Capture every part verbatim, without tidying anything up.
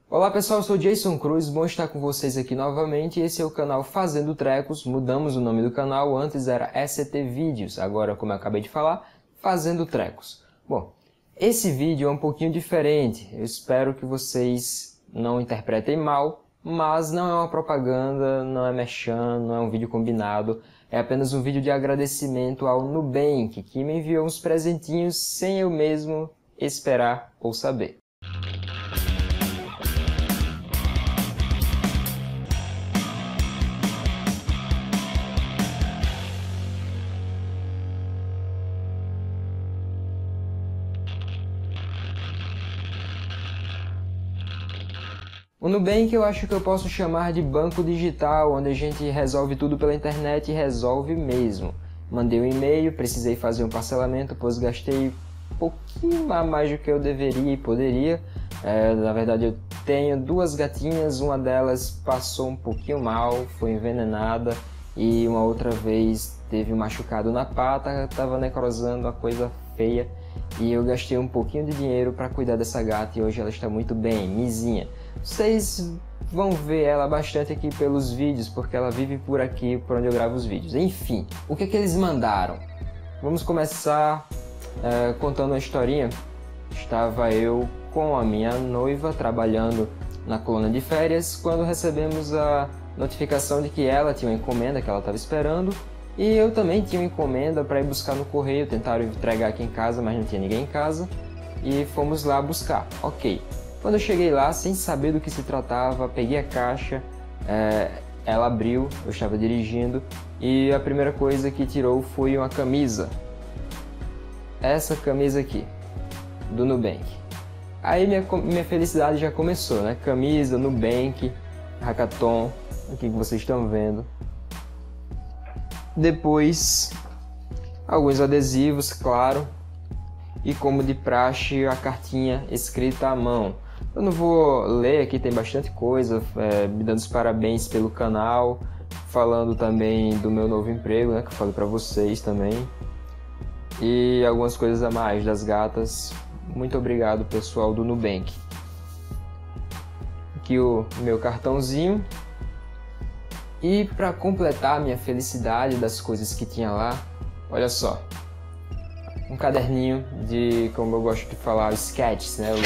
Olá pessoal, eu sou Jason Cruz, bom estar com vocês aqui novamente. Esse é o canal Fazendo Trecos, mudamos o nome do canal, antes era S C T Vídeos, agora, como eu acabei de falar, Fazendo Trecos. Bom, esse vídeo é um pouquinho diferente, eu espero que vocês não interpretem mal, mas não é uma propaganda, não é merchan, não é um vídeo combinado, é apenas um vídeo de agradecimento ao Nubank, que me enviou uns presentinhos sem eu mesmo esperar ou saber. O Nubank eu acho que eu posso chamar de banco digital, onde a gente resolve tudo pela internet e resolve mesmo. Mandei um e-mail, precisei fazer um parcelamento, pois gastei um pouquinho a mais do que eu deveria e poderia. É, na verdade eu tenho duas gatinhas, uma delas passou um pouquinho mal, foi envenenada e uma outra vez teve um machucado na pata, estava necrosando, uma coisa feia. E eu gastei um pouquinho de dinheiro para cuidar dessa gata e hoje ela está muito bem, mizinha. Vocês vão ver ela bastante aqui pelos vídeos, porque ela vive por aqui, por onde eu gravo os vídeos. Enfim, o que é que eles mandaram? Vamos começar é, contando uma historinha. Estava eu com a minha noiva trabalhando na colônia de férias, quando recebemos a notificação de que ela tinha uma encomenda que ela estava esperando. E eu também tinha uma encomenda para ir buscar no correio, tentaram entregar aqui em casa, mas não tinha ninguém em casa. E fomos lá buscar, ok. Quando eu cheguei lá, sem saber do que se tratava, peguei a caixa, é, ela abriu, eu estava dirigindo, e a primeira coisa que tirou foi uma camisa. Essa camisa aqui, do Nubank. Aí minha, minha felicidade já começou, né? Camisa, Nubank, Hackathon, aqui que vocês estão vendo. Depois, alguns adesivos, claro, e como de praxe, a cartinha escrita à mão. Eu não vou ler, aqui tem bastante coisa, é, me dando os parabéns pelo canal, falando também do meu novo emprego, né, que eu falei pra vocês também. E algumas coisas a mais das gatas. Muito obrigado, pessoal do Nubank. Aqui o meu cartãozinho. E para completar a minha felicidade das coisas que tinha lá, olha só, um caderninho de, como eu gosto de falar, sketches, né?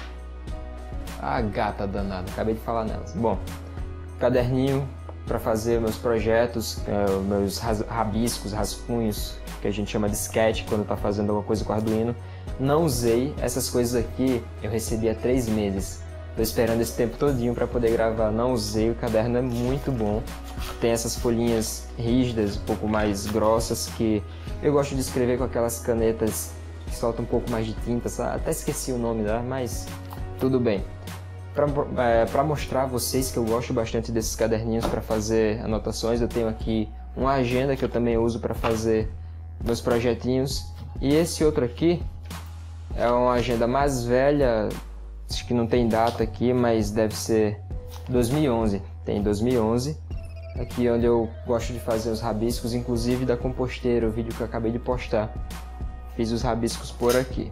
Ah, gata danada, acabei de falar nelas. Bom, caderninho para fazer meus projetos, meus rabiscos, rascunhos, que a gente chama de sketch quando está fazendo alguma coisa com Arduino. Não usei essas coisas aqui, eu recebi há três meses. Tô esperando esse tempo todinho para poder gravar, não usei, o caderno é muito bom. Tem essas folhinhas rígidas, um pouco mais grossas, que eu gosto de escrever com aquelas canetas que soltam um pouco mais de tinta, sabe? Até esqueci o nome dela, mas tudo bem. Para é, mostrar a vocês que eu gosto bastante desses caderninhos para fazer anotações, eu tenho aqui uma agenda que eu também uso para fazer meus projetinhos. E esse outro aqui é uma agenda mais velha, acho que não tem data aqui, mas deve ser dois mil e onze. Tem dois mil e onze. Aqui onde eu gosto de fazer os rabiscos, inclusive da composteira, o vídeo que eu acabei de postar. Fiz os rabiscos por aqui.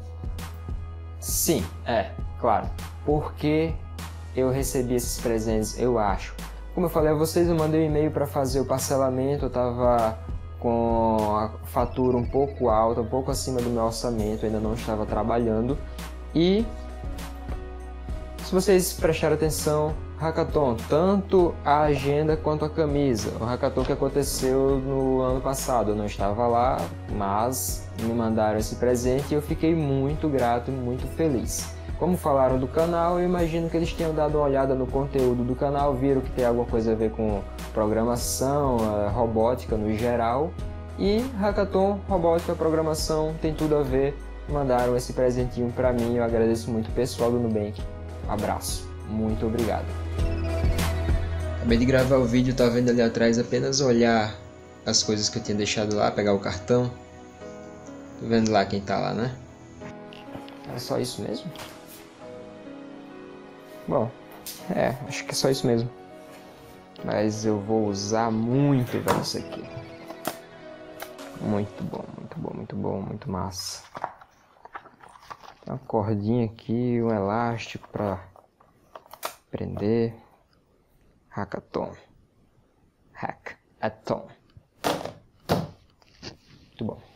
Sim, é, claro. Porque eu recebi esses presentes, eu acho. Como eu falei a vocês, eu mandei um e-mail para fazer o parcelamento, eu estava com a fatura um pouco alta, um pouco acima do meu orçamento, ainda não estava trabalhando. E se vocês prestarem atenção, Hackathon, tanto a agenda quanto a camisa. O Hackathon que aconteceu no ano passado, eu não estava lá, mas me mandaram esse presente e eu fiquei muito grato e muito feliz. Como falaram do canal, eu imagino que eles tenham dado uma olhada no conteúdo do canal, viram que tem alguma coisa a ver com programação, robótica no geral. E Hackathon, robótica, programação, tem tudo a ver. Mandaram esse presentinho para mim, eu agradeço muito o pessoal do Nubank. Abraço, muito obrigado. Acabei de gravar o vídeo, tá vendo ali atrás, apenas olhar as coisas que eu tinha deixado lá, pegar o cartão. Tô vendo lá quem tá lá, né? É só isso mesmo? Bom, é, acho que é só isso mesmo. Mas eu vou usar muito velho, isso aqui. Muito bom, muito bom, muito bom, muito massa. Tem uma cordinha aqui, um elástico pra Aprender hackathon. Hackathon. Muito bom.